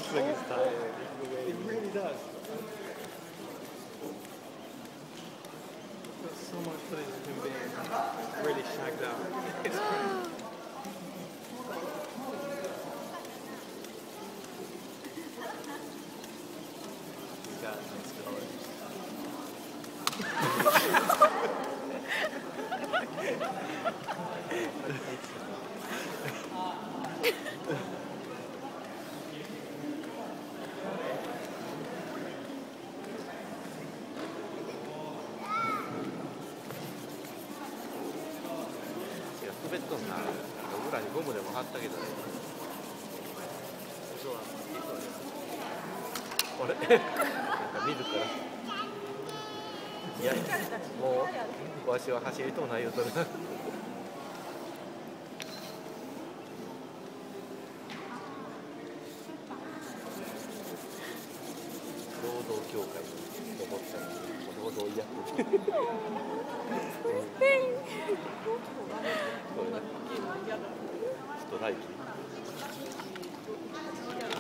like he's tired. He really does. There's so much footage of him being really shagged out. It's crazy. He's got nice colors.滑っとんな。裏にゴムでも貼ったけどね。あれなんか自ら。いや、もうわしは走りとうないよとる。労働協会の思ったら労働やってて。ストライキ。